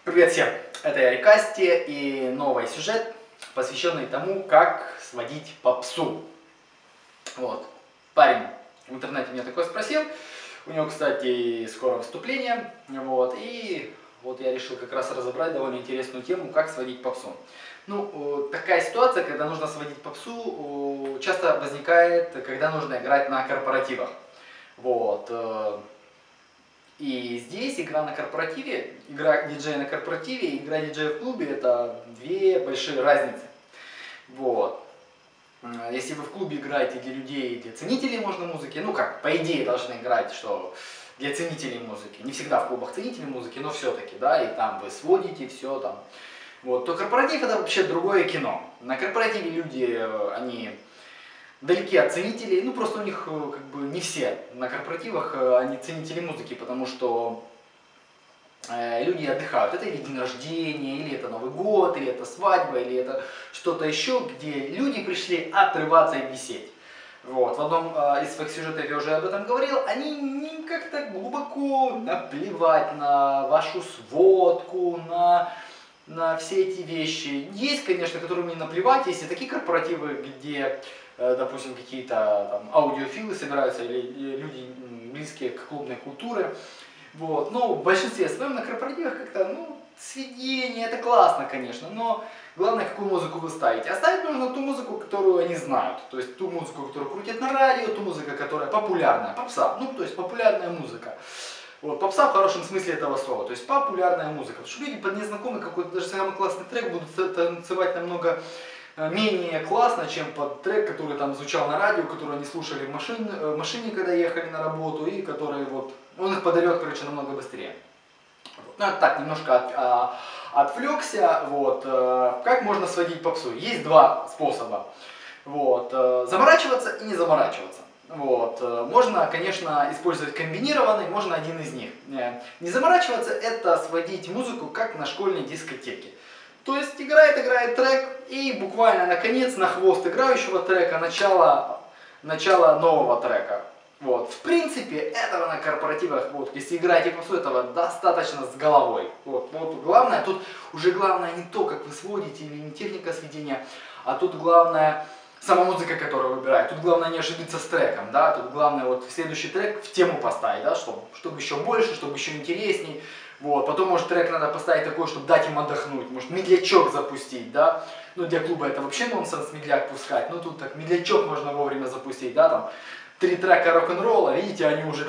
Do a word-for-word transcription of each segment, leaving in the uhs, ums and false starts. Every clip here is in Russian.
Привет всем! Это я Рикасти и новый сюжет, посвященный тому, как сводить попсу. Вот. Парень в интернете меня такое спросил. У него, кстати, скоро выступление. Вот. И вот я решил как раз разобрать довольно интересную тему, как сводить попсу. Ну, такая ситуация, когда нужно сводить попсу, часто возникает, когда нужно играть на корпоративах. Вот. И здесь игра на корпоративе, игра диджея на корпоративе и игра диджея в клубе — это две большие разницы. Вот. Если вы в клубе играете для людей, для ценителей можно музыки, ну как, по идее должны играть, что для ценителей музыки. Не всегда в клубах ценители музыки, но все-таки, да, и там вы сводите все там. Вот, то корпоратив — это вообще другое кино. На корпоративе люди, они далеки от ценителей, ну просто у них как бы не все на корпоративах они ценители музыки, потому что э, люди отдыхают. Это или день рождения, или это Новый год, или это свадьба, или это что-то еще, где люди пришли отрываться и висеть. Вот. В одном э, из своих сюжетов я уже об этом говорил, они как-то глубоко наплевать на вашу сводку, на... на все эти вещи. Есть, конечно, которым не наплевать, есть и такие корпоративы, где, допустим, какие-то аудиофилы собираются или люди близкие к клубной культуре. Вот. Но в большинстве своем на корпоративах как-то, ну, сведение, это классно, конечно, но главное, какую музыку вы ставите. А ставить нужно ту музыку, которую они знают. То есть ту музыку, которую крутят на радио, ту музыку, которая популярная, попса, ну, то есть популярная музыка. Вот, попса в хорошем смысле этого слова, то есть популярная музыка. Потому что люди под незнакомый какой-то даже самый классный трек будут танцевать намного менее классно, чем под трек, который там звучал на радио, который они слушали в машине, в машине, когда ехали на работу, и который вот, он их подорвет, короче, намного быстрее. Ну, это так, немножко от, а, отвлекся. Вот, а, как можно сводить попсу? Есть два способа. Вот, а, заморачиваться и не заморачиваться. Вот. Можно, конечно, использовать комбинированный, можно один из них. Не заморачиваться — это сводить музыку как на школьной дискотеке. То есть играет, играет трек, и буквально на конец, на хвост играющего трека, начало, начало нового трека. Вот. В принципе, этого на корпоративах, вот, если играете попсу, этого достаточно с головой. Вот. Вот. Главное, тут уже главное не то, как вы сводите, или не техника сведения, а тут главное сама музыка, которую выбирает. Тут главное не ошибиться с треком, да, тут главное вот следующий трек в тему поставить, да, чтобы, чтобы еще больше, чтобы еще интересней. Вот. Потом, может, трек надо поставить такой, чтобы дать им отдохнуть, может, медлячок запустить, да. Ну, для клуба это вообще нонсенс медляк пускать, ну, тут так медлячок можно вовремя запустить, да, там, три трека рок-н-ролла, видите, они уже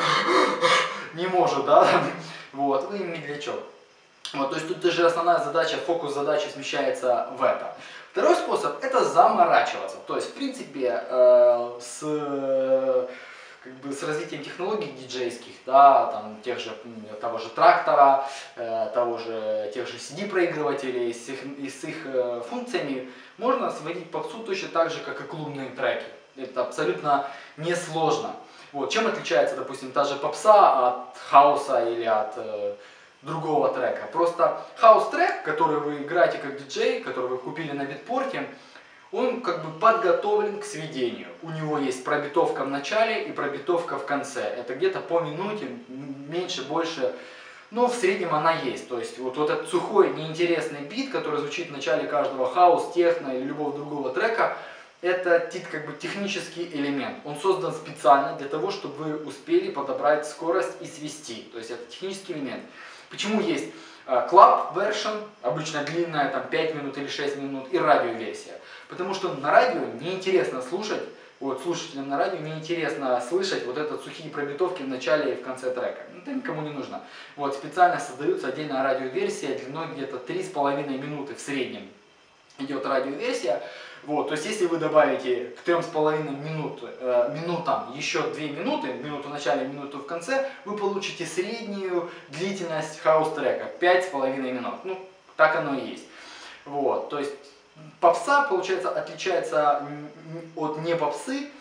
не может, да, вот, и медлячок. Вот, то есть тут даже основная задача, фокус задачи смещается в это. Второй способ — это заморачиваться. То есть, в принципе, э, с, э, как бы, с развитием технологий диджейских, да, там, тех же, того же трактора, э, того же, тех же си ди-проигрывателей, с их, и с их э, функциями, можно сводить попсу точно так же, как и клубные треки. Это абсолютно несложно. Вот. Чем отличается, допустим, та же попса от хауса или от... Э, другого трека. Просто хаус-трек, который вы играете как диджей, который вы купили на битпорте, он как бы подготовлен к сведению. У него есть пробитовка в начале и пробитовка в конце. Это где-то по минуте, меньше, больше, но в среднем она есть. То есть вот, вот этот сухой, неинтересный бит, который звучит в начале каждого хаус, техно или любого другого трека, это как бы технический элемент. Он создан специально для того, чтобы вы успели подобрать скорость и свести. То есть это технический элемент. Почему есть club version, обычно длинная, там пять минут или шесть минут, и радиоверсия? Потому что на радио неинтересно слушать, вот слушателям на радио неинтересно слышать вот этот сухие пробитовки в начале и в конце трека. Это никому не нужно. Вот специально создается отдельная радиоверсия длиной где-то три с половиной минуты в среднем. Идет радиоверсия. Вот, то есть, если вы добавите к трем с половиной минут, э, минутам еще две минуты, минуту в начале, минуту в конце, вы получите среднюю длительность хаус-трека пять с половиной минут. Ну, так оно и есть. Вот, то есть, попса, получается, отличается от не попсы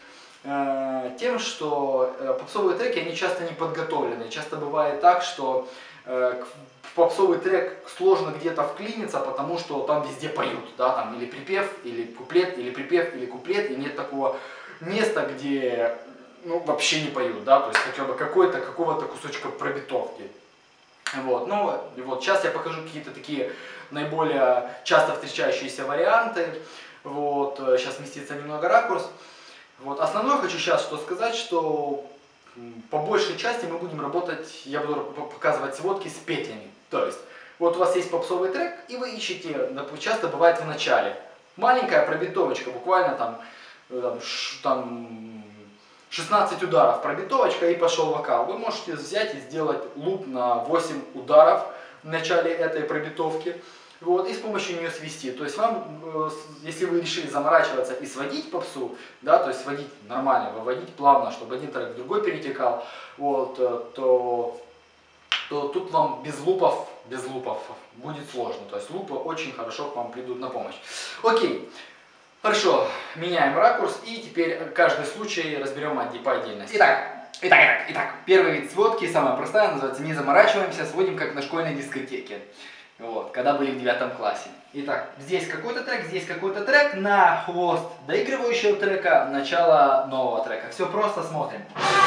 э, тем, что э, попсовые треки, они часто не подготовлены. Часто бывает так, что э, в попсовый трек сложно где-то вклиниться, потому что там везде поют, да, там или припев, или куплет, или припев, или куплет, и нет такого места, где, ну, вообще не поют, да, то есть хотя бы какой-то, какого-то кусочка пробитовки. Вот, ну, вот сейчас я покажу какие-то такие наиболее часто встречающиеся варианты. Вот, сейчас сместится немного ракурс. Вот, основное хочу сейчас что сказать, что по большей части мы будем работать, я буду показывать сводки с петлями. То есть, вот у вас есть попсовый трек, и вы ищете, часто бывает в начале, маленькая пробитовочка, буквально там, там, там шестнадцать ударов пробитовочка и пошел вокал. Вы можете взять и сделать луп на восемь ударов в начале этой пробитовки. Вот, и с помощью нее свести. То есть вам, если вы решили заморачиваться и сводить попсу, да, то есть сводить нормально, выводить плавно, чтобы один трек в другой перетекал, вот, то, то тут вам без лупов, без лупов будет сложно. То есть лупы очень хорошо к вам придут на помощь. Окей. Хорошо, меняем ракурс и теперь каждый случай разберем по отдельности. Итак, итак, итак, итак, первый вид сводки, самая простая, называется «Не заморачиваемся», сводим как на школьной дискотеке. Вот, когда были в девятом классе. Итак, здесь какой-то трек, здесь какой-то трек, на хвост доигрывающего трека, начало нового трека. Все просто, смотрим.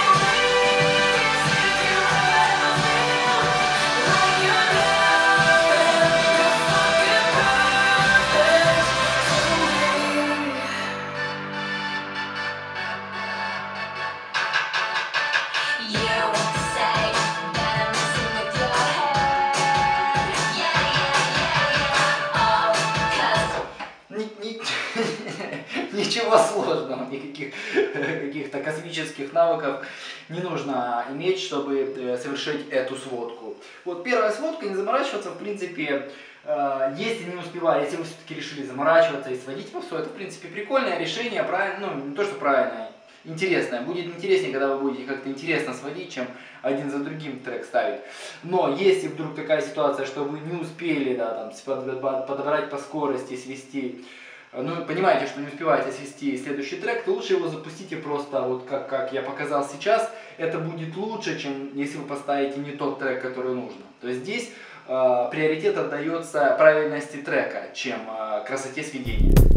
Ничего сложного, никаких каких-то космических навыков не нужно иметь, чтобы совершить эту сводку. Вот первая сводка, не заморачиваться, в принципе, если не успеваете, если вы все-таки решили заморачиваться и сводить попсу, это в принципе прикольное решение, правильно, ну не то что правильное, интересное. Будет интереснее, когда вы будете как-то интересно сводить, чем один за другим трек ставить. Но если вдруг такая ситуация, что вы не успели, да, там, подобрать по скорости, свести, ну, понимаете, что не успеваете свести следующий трек, то лучше его запустите просто, вот как, как я показал сейчас. Это будет лучше, чем если вы поставите не тот трек, который нужно. То есть здесь э, приоритет отдается правильности трека, чем э, красоте сведения.